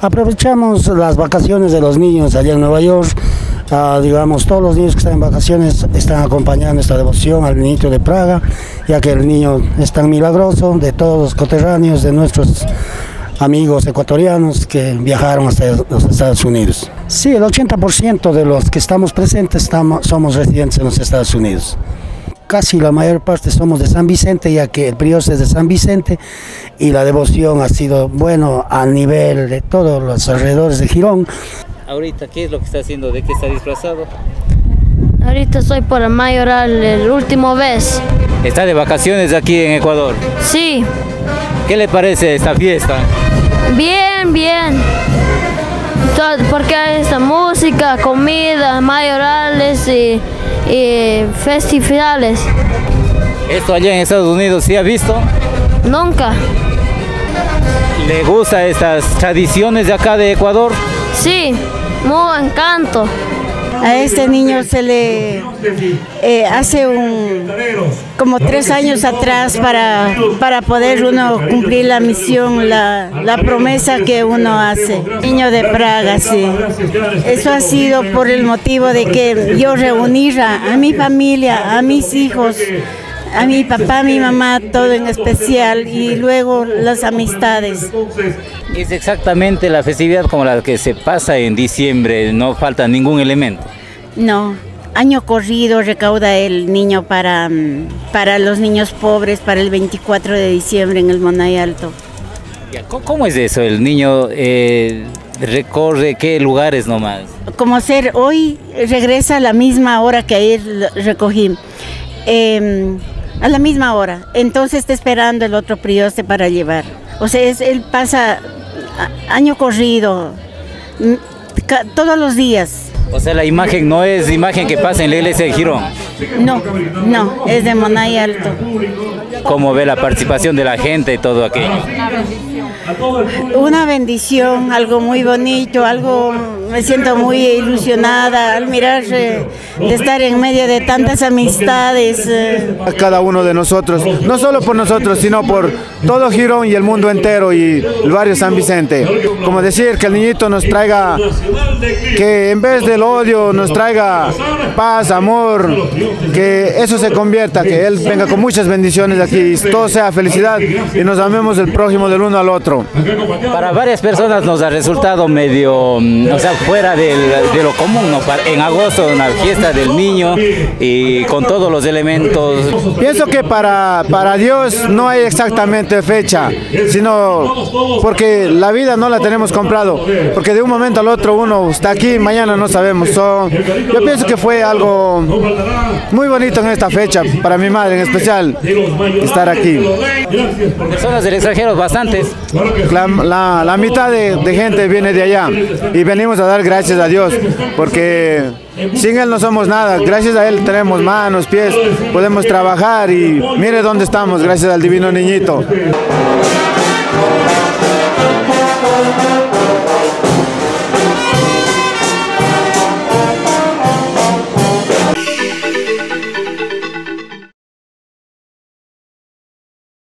Aprovechamos las vacaciones de los niños allá en Nueva York. Digamos, todos los niños que están en vacaciones están acompañando esta devoción al niñito de Praga, ya que el niño es tan milagroso, de todos los coterráneos, de nuestros amigos ecuatorianos que viajaron hasta los Estados Unidos. Sí, el 80% de los que estamos presentes somos residentes en los Estados Unidos. Casi la mayor parte somos de San Vicente, ya que el prior es de San Vicente y la devoción ha sido, bueno, a nivel de todos los alrededores de Girón. Ahorita, ¿qué es lo que está haciendo? ¿De qué está disfrazado? Ahorita estoy por el mayoral, el último vez. ¿Está de vacaciones aquí en Ecuador? Sí. ¿Qué le parece esta fiesta? Bien, bien. Porque hay esta música, comida, mayorales y festividades. ¿Esto allá en Estados Unidos sí ha visto? Nunca. ¿Le gustan estas tradiciones de acá de Ecuador? Sí, muy encanto. A este niño se le hace como 3 años atrás para poder uno cumplir la misión, la promesa que uno hace. Niño de Praga, sí. Eso ha sido por el motivo de que yo reunir a mi familia, a mis hijos, a mi papá, a mi mamá, todo en especial, y luego las amistades. Es exactamente la festividad como la que se pasa en diciembre, no falta ningún elemento. No, año corrido recauda el niño para los niños pobres, para el 24 de diciembre en el Monay Alto. ¿Cómo es eso? ¿El niño recorre qué lugares nomás? Como ser, hoy regresa a la misma hora que ayer recogí. A la misma hora, entonces está esperando el otro prioste para llevar. O sea, él pasa año corrido, todos los días. O sea, la imagen no es imagen que pasa en la iglesia de Girón. No, es de Monay Alto. ¿Cómo ve la participación de la gente y todo aquello? Una bendición, algo muy bonito, me siento muy ilusionada al mirar de estar en medio de tantas amistades. Cada uno de nosotros, no solo por nosotros, sino por todo Girón y el mundo entero y el barrio San Vicente. Como decir, que el niñito nos traiga, que en vez del odio nos traiga paz, amor, que eso se convierta, que él venga con muchas bendiciones de aquí, y todo sea felicidad y nos amemos el prójimo del uno al otro. Para varias personas nos ha resultado medio, o sea, fuera de lo común, ¿no? En agosto, una fiesta del niño y con todos los elementos. Pienso que para Dios no hay exactamente fecha, sino porque la vida no la tenemos comprado, porque de un momento al otro uno está aquí, mañana no sabemos. Yo pienso que fue algo muy bonito en esta fecha, para mi madre en especial, estar aquí. Personas del extranjero, bastantes. La mitad de gente viene de allá y venimos a dar gracias a Dios, porque sin Él no somos nada. Gracias a Él tenemos manos, pies, podemos trabajar y mire dónde estamos, gracias al divino niñito.